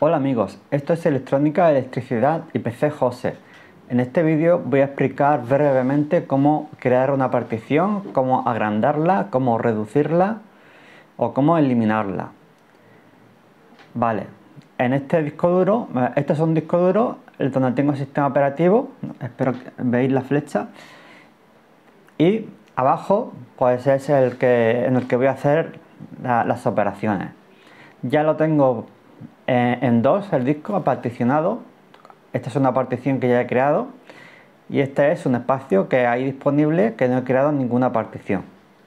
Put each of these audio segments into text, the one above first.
Hola amigos, esto es Electrónica, Electricidad y PC José. En este vídeo voy a explicar brevemente cómo crear una partición, cómo agrandarla, cómo reducirla o cómo eliminarla. Vale, en este disco duro, este es un disco duro donde tengo el sistema operativo, espero que veáis la flecha, y abajo pues es en el que voy a hacer las operaciones. Ya lo tengo en dos, el disco particionado. Esta es una partición que ya he creado y este es un espacio que hay disponible que no he creado ninguna partición.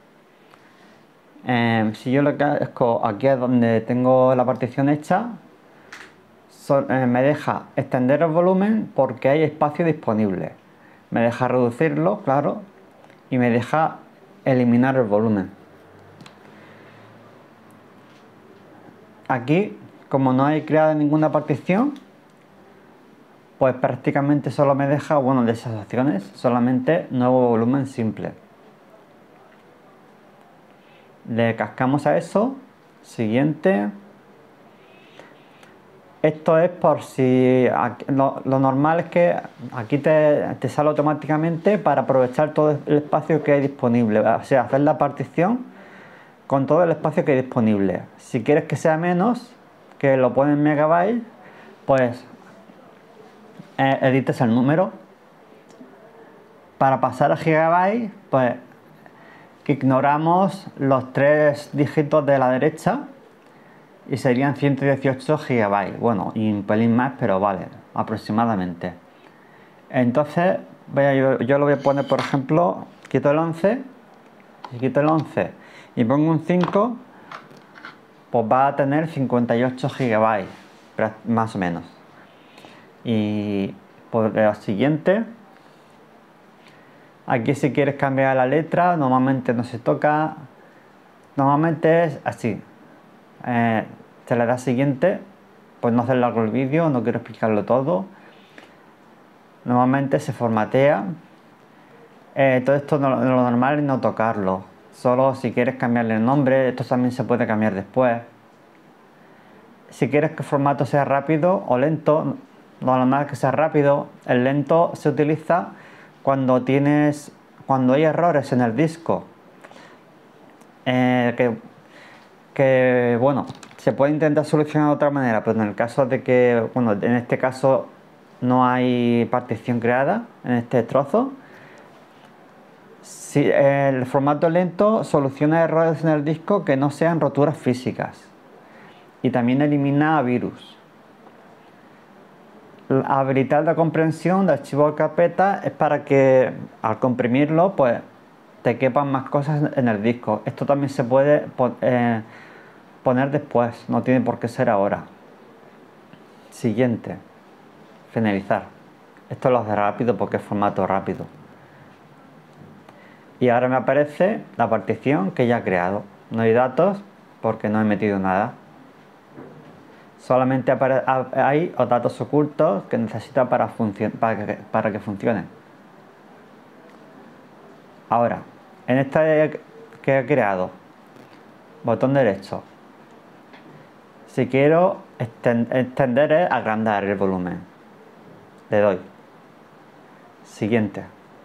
Si yo lo que hago aquí es donde tengo la partición hecha, me deja extender el volumen porque hay espacio disponible. Me deja reducirlo, claro, y me deja eliminar el volumen. Aquí, como no he creado ninguna partición, pues prácticamente solo me deja, bueno, de esas opciones, solamente nuevo volumen simple. Le cascamos a eso, siguiente. Esto es por si, lo normal es que aquí te sale automáticamente para aprovechar todo el espacio que hay disponible, o sea, hacer la partición con todo el espacio que hay disponible. Si quieres que sea menos, que lo pone en megabytes, pues edites el número. Para pasar a gigabytes, pues ignoramos los tres dígitos de la derecha y serían 118 gigabytes. Bueno, y un pelín más, pero vale, aproximadamente. Entonces, yo lo voy a poner, por ejemplo, quito el 11, y quito el 11 y pongo un 5, pues va a tener 58 gigabytes, más o menos. Y por lo siguiente, aquí si quieres cambiar la letra, normalmente no se toca, normalmente es así. Se le da siguiente, pues no hacer largo el vídeo, no quiero explicarlo todo. Normalmente se formatea. Todo esto lo normal es no tocarlo, solo si quieres cambiarle el nombre. Esto también se puede cambiar después. Si quieres que el formato sea rápido o lento, lo normal es que sea rápido. El lento se utiliza cuando hay errores en el disco, bueno, se puede intentar solucionar de otra manera, pero en el caso de que, bueno, en este caso no hay partición creada en este trozo. Si el formato lento soluciona errores en el disco que no sean roturas físicas y también elimina virus. Habilitar la comprensión de archivos o carpetas es para que al comprimirlo pues te quepan más cosas en el disco. Esto también se puede poner después, no tiene por qué ser ahora. Siguiente, finalizar. Esto lo hace rápido porque es formato rápido. Y ahora me aparece la partición que ya he creado. No hay datos porque no he metido nada. Solamente hay los datos ocultos que necesita para que funcione. Ahora, en esta que he creado, botón derecho. Si quiero extender es agrandar el volumen. Le doy. Siguiente.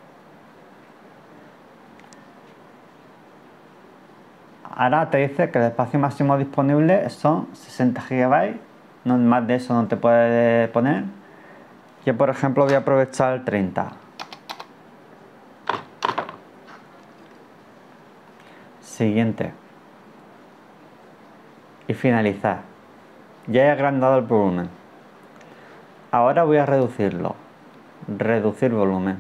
Ahora te dice que el espacio máximo disponible son 60 GB, no, más de eso no te puede poner. Yo por ejemplo voy a aprovechar el 30. Siguiente. Y finalizar. Ya he agrandado el volumen. Ahora voy a reducirlo. Reducir volumen.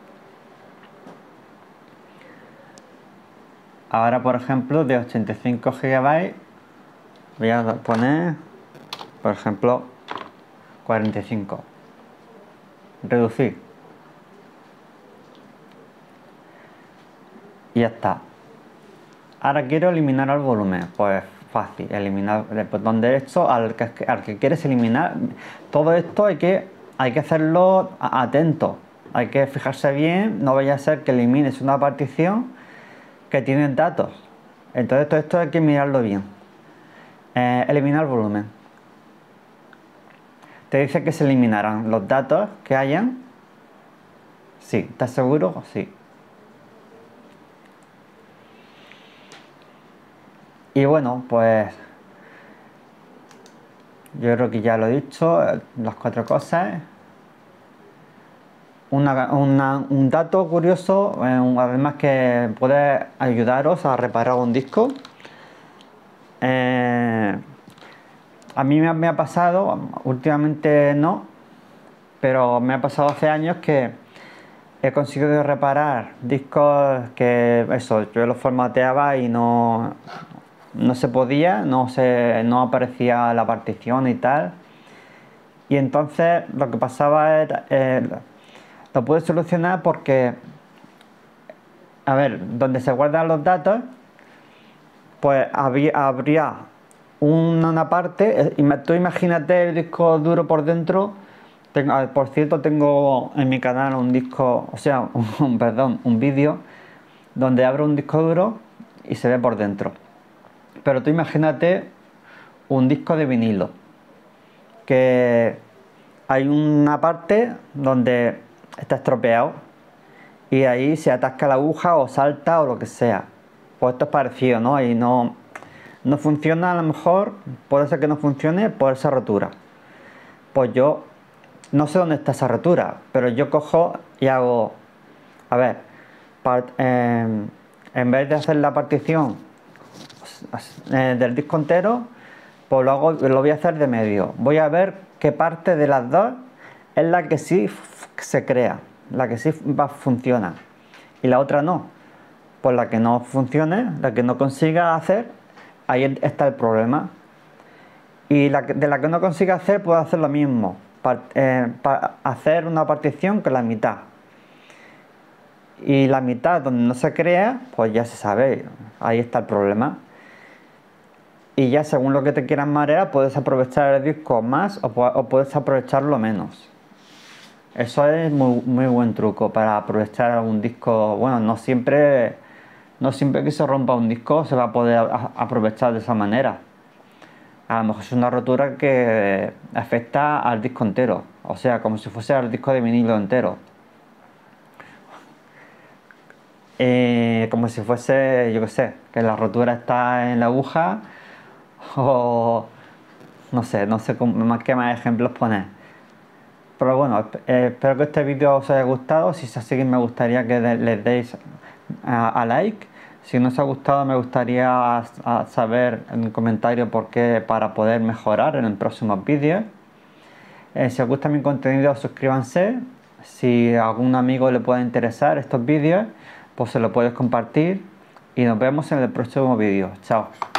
Ahora por ejemplo de 85 GB voy a poner por ejemplo 45. Reducir. Y ya está. Ahora quiero eliminar el volumen. Pues fácil, eliminar el botón derecho al que quieres eliminar. Todo esto hay que hacerlo atento. Hay que fijarse bien, no vaya a ser que elimines una partición que tiene datos. Entonces todo esto hay que mirarlo bien. Eliminar volumen. Te dice que se eliminarán los datos que hayan. Sí, ¿estás seguro? Sí. Y bueno, pues yo creo que ya lo he dicho, las 4 cosas. Un dato curioso, además que puede ayudaros a reparar un disco. A mí me ha pasado, últimamente no, pero me ha pasado hace años que he conseguido reparar discos que eso, yo los formateaba y no se podía, no aparecía la partición y tal. Y entonces lo que pasaba era, lo pude solucionar porque, a ver, donde se guardan los datos, pues habría una parte, tú imagínate el disco duro por dentro. Por cierto, tengo en mi canal un disco, o sea, un vídeo donde abro un disco duro y se ve por dentro. Pero tú imagínate un disco de vinilo, que hay una parte donde está estropeado y ahí se atasca la aguja o salta o lo que sea. Pues esto es parecido, ¿no? Y no funciona, a lo mejor, puede ser que no funcione por esa rotura. Pues yo no sé dónde está esa rotura, pero yo cojo y hago, a ver, en vez de hacer la partición del disco entero, pues lo voy a hacer de medio. Voy a ver qué parte de las dos es la que sí se crea, la que sí funciona, y la otra no. Pues la que no funcione, la que no consiga hacer, ahí está el problema. Y de la que no consiga hacer, puedo hacer lo mismo, para hacer una partición con la mitad. Y la mitad donde no se crea, pues ya se sabe, ahí está el problema. Y ya según lo que te quieras marear, puedes aprovechar el disco más o puedes aprovecharlo menos. Eso es muy buen truco para aprovechar un disco. Bueno, no siempre que se rompa un disco se va a poder aprovechar de esa manera. A lo mejor es una rotura que afecta al disco entero, o sea, como si fuese el disco de vinilo entero. Como si fuese, yo qué sé, que la rotura está en la aguja, o no sé qué más ejemplos poner. Pero bueno, espero que este vídeo os haya gustado. Si es así, me gustaría que les deis a like. Si no os ha gustado, me gustaría saber en un comentario por qué, para poder mejorar en el próximo vídeo. Si os gusta mi contenido, suscríbanse. Si a algún amigo le puede interesar estos vídeos, pues se lo puedes compartir. Y nos vemos en el próximo vídeo. Chao.